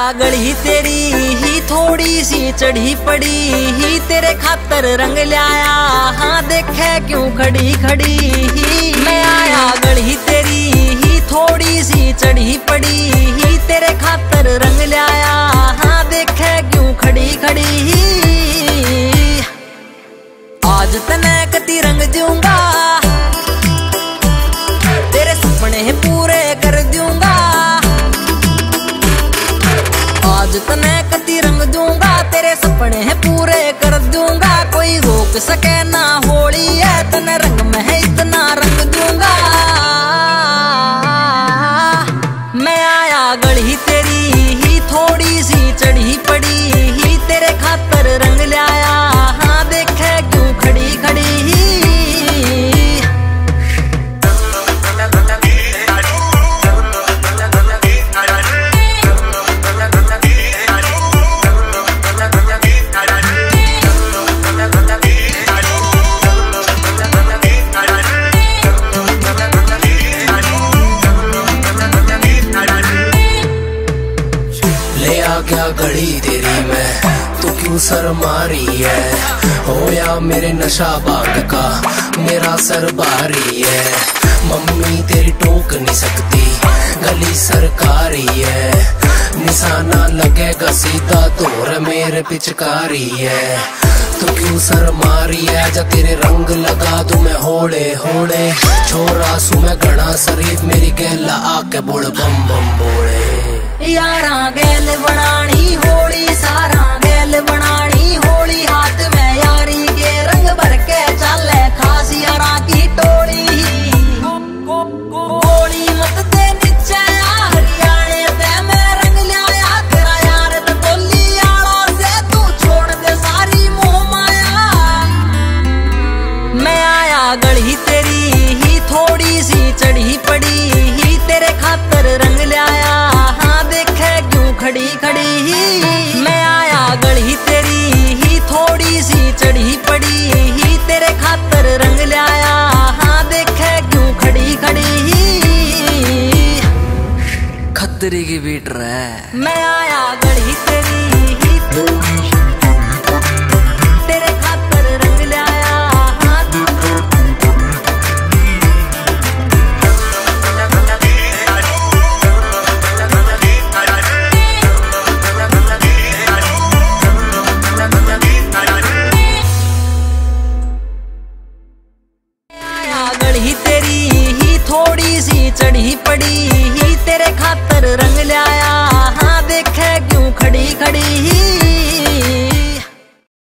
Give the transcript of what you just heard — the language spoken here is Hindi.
गली तेरी ही थोड़ी सी चढ़ी पड़ी ही, तेरे खातर रंग लाया हाँ देखे क्यों खड़ी खड़ी ही। मैं आया गली तेरी ही थोड़ी सी चढ़ी पड़ी ही, तेरे खातर रंग लाया हाँ देखे क्यों खड़ी खड़ी ही। आज तने कती रंग दूंगा, तेरे सपने पूरे कर दूंगा। आज तने कती रंग दूंगा, तेरे सपने पूरे कर दूंगा। कोई रोक सके ना होली है, तने रंग में इतना रंग दूंगा। मैं आया गली तेरी ही थोड़ी सी चढ़ी पड़ी ही, तेरे खातर रंग लाया हाँ देखे क्यों खड़ी खड़ी ही। क्या घड़ी तेरी में तू क्यों सर मारी है, होया मेरे नशा बाग का मेरा सर भारी है। मम्मी तेरी टोक नहीं सकती गली सरकारी है, निशाना लगेगा सीधा तोर मेरे पिचकारी है। तू क्यों सर मारी है, जा तेरे रंग लगा दूं मैं होड़े होड़े। छोरा सू मैं घना शरीफ मेरी गैला आके बोल बम बम बोले। यारा गैल बनानी होली सारा गैल बनानी होली, हाथ में यारी के रंग भर के चले खास यारा की टोली। गोली मत दे नीचे हरियाणे ते मैं रंग लाया तेरा यार ते बोली आला से तू छोड़ दे सारी मोह माया। मैं आया गली तेरी ही थोड़ी सी चढ़ी पड़ी ही, तेरे खातर रंग लाया खड़ी खड़ी ही। मैं आया गली तेरी ही थोड़ी सी चढ़ी पड़ी ही, तेरे खातर रंग लाया हाँ देखे क्यों खड़ी खड़ी ही। खतरे की बीट रहा। मैं आया गली तेरी ही तेरे खातर रंग लाया हाँ। गली तेरी ही थोड़ी सी चढ़ी पड़ी ही, तेरे खातर रंग लाया हाँ देखे क्यों खड़ी खड़ी ही।